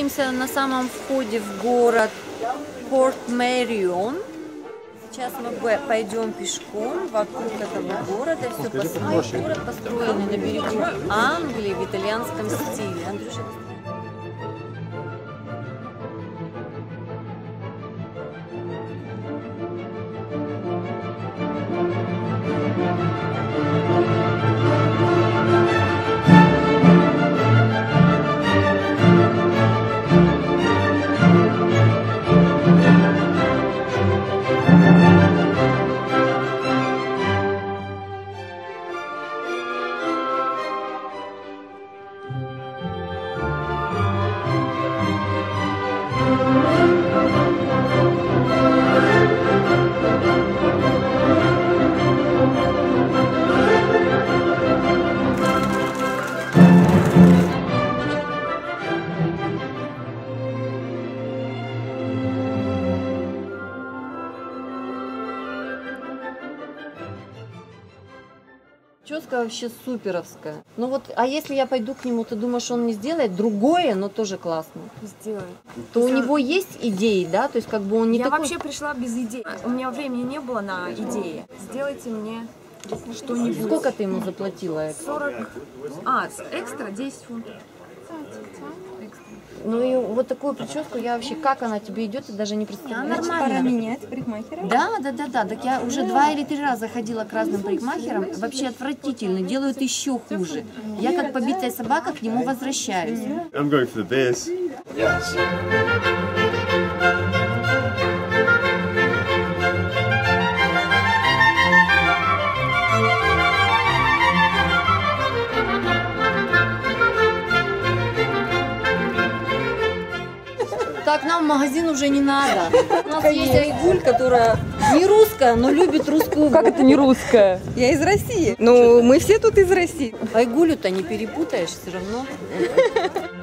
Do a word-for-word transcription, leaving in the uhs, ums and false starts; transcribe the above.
находимся на самом входе в город Порт Мэрион. Сейчас мы пойдем пешком вокруг этого города. Все построен, город построенный на берегу Англии в итальянском стиле. Андрюша, прическа вообще суперовская. Ну вот, а если я пойду к нему, ты думаешь, он не сделает другое, но тоже классно? Сделает. То у него есть идеи, да? То есть как бы он не я такой... вообще пришла без идей. У меня времени не было на идеи. Сделайте мне что-нибудь. Сколько ты ему заплатила? сорок. А, экстра десять фунтов. Ну и вот такую прическу я вообще, как она тебе идет, ты даже не представляешь. Значит, пора менять парикмахера? Да, да, да, да. Так я уже два или три раза ходила к разным парикмахерам. Вообще отвратительно, делают еще хуже. Я как побитая собака к нему возвращаюсь. I'm going for the beers. Yes. Так, нам в магазин уже не надо. У нас есть Айгуль, которая не русская, но любит русскую воду. Как это не русская? Я из России. Ну, мы все тут из России. Айгулю-то не перепутаешь все равно.